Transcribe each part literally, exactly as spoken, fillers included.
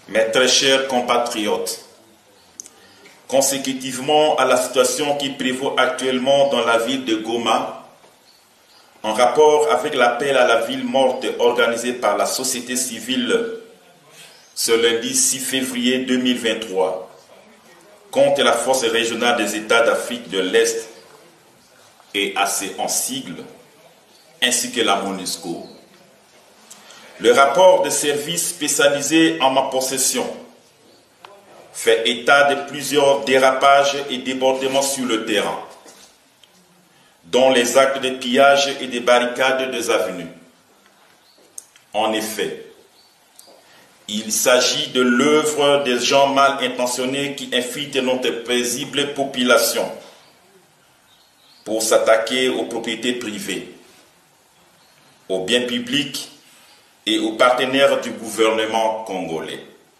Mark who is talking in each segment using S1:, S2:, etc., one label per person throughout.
S1: Mes très chers compatriotes, consécutivement à la situation qui prévaut actuellement dans la ville de Goma, en rapport avec l'appel à la ville morte organisé par la société civile ce lundi six février deux mille vingt-trois contre la force régionale des États d'Afrique de l'Est et A C en sigle, ainsi que la MONUSCO, le rapport de service spécialisé en ma possession fait état de plusieurs dérapages et débordements sur le terrain, dont les actes de pillage et de barricades des avenues. En effet, il s'agit de l'œuvre des gens mal intentionnés qui infiltrent notre paisible population pour s'attaquer aux propriétés privées, aux biens publics et aux partenaires du gouvernement congolais.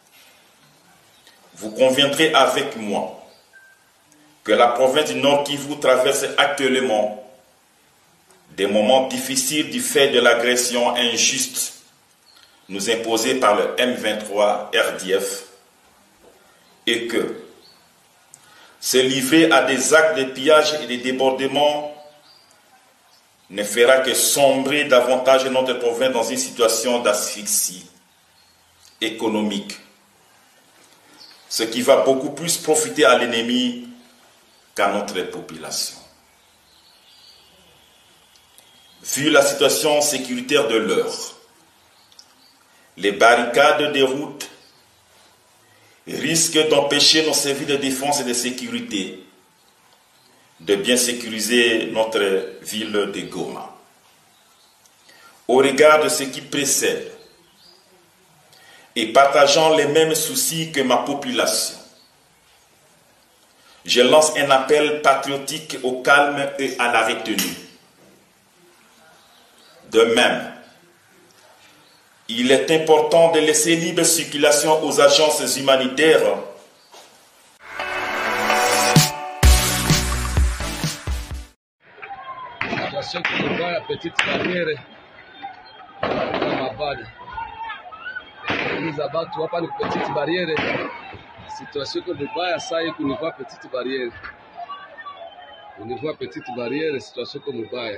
S1: Vous conviendrez avec moi que la province du Nord Kivu traverse actuellement des moments difficiles du fait de l'agression injuste nous imposée par le M vingt-trois R D F et que se livrer à des actes de pillage et de débordement ne fera que sombrer davantage notre province dans une situation d'asphyxie économique, ce qui va beaucoup plus profiter à l'ennemi qu'à notre population. Vu la situation sécuritaire de l'heure, les barricades des routes risquent d'empêcher nos services de défense et de sécurité de bien sécuriser notre ville de Goma. Au regard de ce qui précède, et partageant les mêmes soucis que ma population, je lance un appel patriotique au calme et à la retenue. De même, il est important de laisser libre circulation aux agences humanitaires
S2: la petite barrière kama bado za batu hapa ni petite barrière, situation que mubaya sai kunivua petite barrière, kunivua petite barrière, situation que mubaya.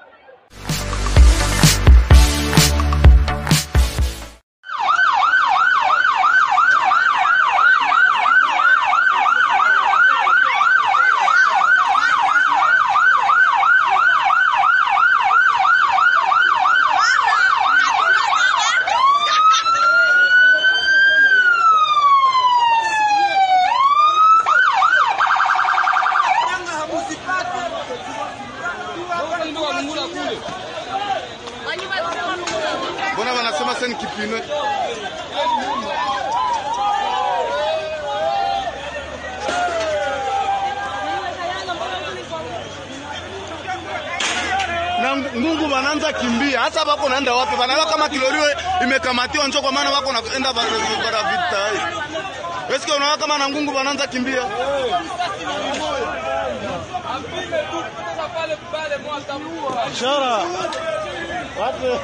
S3: Mbona wanasema sasa ni kipime? Na ngungu wanaanza kimbia. Hasa wako naenda wapi? Wanaona kama kiloriwe imekamatiwa njoo kwa maana wako naenda bara vita hii. Eske unaona kama na ngungu wanaanza kimbia? Ishara. Wapi?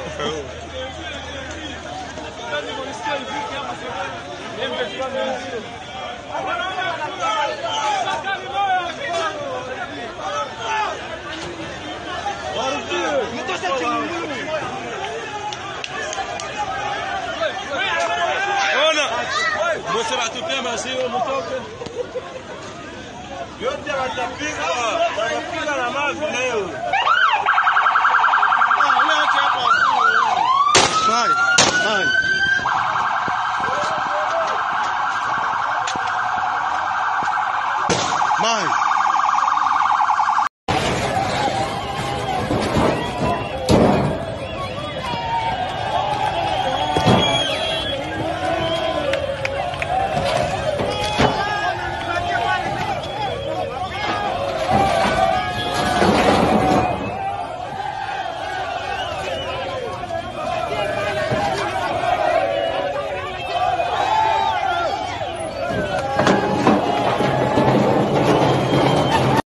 S3: Ona. Você vai tu tema assim o motoque. Yote watapigwa, watapigwa na mavi na